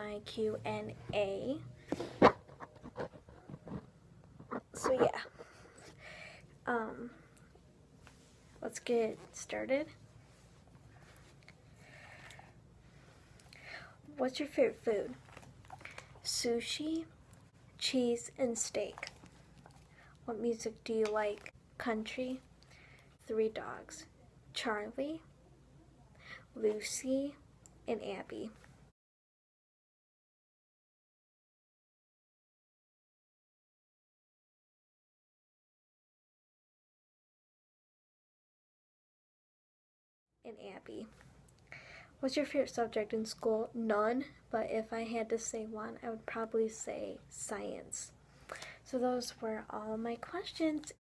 my Q&A. So yeah, let's get started. What's your favorite food? Sushi, cheese, and steak. What music do you like? Country. 3 dogs. Charlie, Lucy, and Abby. And Abby. What's your favorite subject in school? None, but if I had to say one, I would probably say science. So those were all my questions.